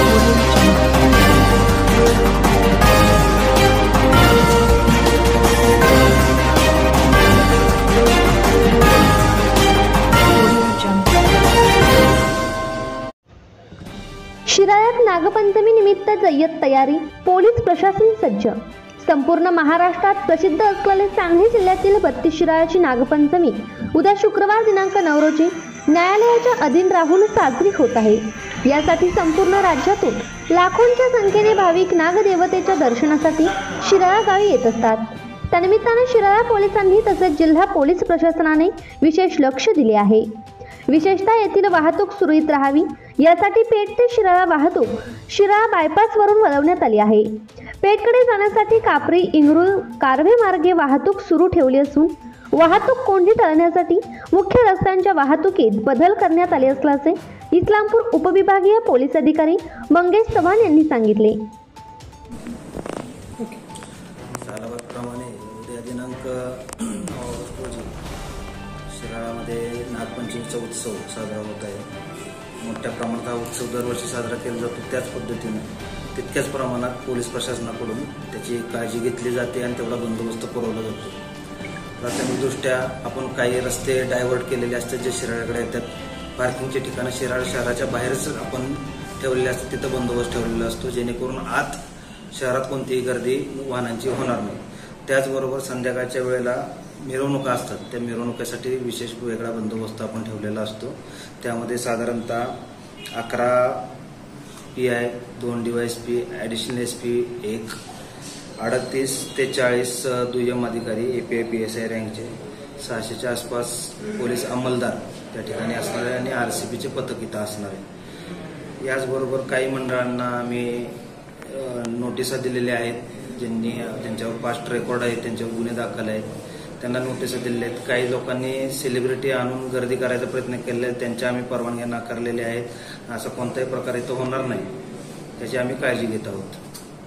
शिराळ्यात नागपंचमी निमित्त जय्यत तयारी, पोलीस प्रशासन सज्ज। संपूर्ण महाराष्ट्रात प्रसिद्ध असलेले सांगली जिल्ह्यातील 32 शिराळ्याची नागपंचमी उद्या शुक्रवार दिनांक 9 रोजी न्यायालयाच्या अधीन राहून साजरी होत आहे। यासाठी संपूर्ण राज्यातून लाखोंच्या संख्येने भाविक नागदेवतेच्या दर्शनासाठी शिराळा गावी येत असतात। त्यानिमित्ताने शिराळा पोलिसांनी तसेच जिल्हा पोलीस प्रशासनाने विशेष लक्ष दिले आहे। विशेषतः येथील वाहतूक सुरळीत राहावी यासाठी पेठ ते शिराळा वाहतूक शिराळा बायपास वरून वळवण्यात आली आहे। पेठकडे जाण्यासाठी कापरी, इंगरुळ, कारवे मार्गे वाहतूक सुरू ठेवली असून वाहतूक कोंडी टाळण्यासाठी मुख्य रस्त्यांच्या वाहतुकीत बदल करण्यात आले असल्याचे इस्लामपूर उपविभागीय पोलीस अधिकारी मंगेश चव्हाण यांनी सांगितले। उद्या दिनांक 9 ऑगस्ट रोजी शिराळामध्ये नागपंचमीचा उत्सव साजरा होत आहे। मोठ्या प्रमाणात हा उत्सव दरवर्षी साजरा केला जातो। त्याच पद्धतीने तितक्याच प्रमाणात पोलीस प्रशासनाकडून त्याची काळजी घेतली जाते आणि तेवढा बंदोबस्त पुरवला जातो। प्राथमिकदृष्ट्या आपण काही रस्ते डायव्हर्ट केलेले असतात जे शिराळ्याकडे येतात। पार्किंगचे ठिकाणं शिराळा शहराच्या बाहेरच आपण ठेवलेले असतात, तिथं बंदोबस्त ठेवलेला असतो जेणेकरून आत शहरात कोणतीही गर्दी वाहनांची होणार नाही। त्याचबरोबर संध्याकाळच्या वेळेला मिरवणुका असतात, त्या मिरवणुकीसाठी विशेष वेगळा बंदोबस्त आपण ठेवलेला असतो। त्यामध्ये साधारणतः 11 PI, 2 DYSP, ॲडिशनल SP 1, 38 ते 40 दुय्यम अधिकारी API PSI रँकचे, 600च्या आसपास पोलीस अंमलदार त्या ठिकाणी असणार आहे आणि RCPचे पथक इथं असणार आहे। याचबरोबर काही मंडळांना आम्ही नोटिसा दिलेल्या आहेत ज्यांच्यावर पास्ट रेकॉर्ड आहे, त्यांच्यावर गुन्हे दाखल आहेत, त्यांना नोटिसा दिलेल्या आहेत। काही लोकांनी सेलिब्रिटी आणून गर्दी करायचा प्रयत्न केले, त्यांच्या आम्ही परवानग्या नाकारलेल्या आहेत। असा कोणताही प्रकार इथं होणार नाही, त्याची आम्ही काळजी घेत आहोत।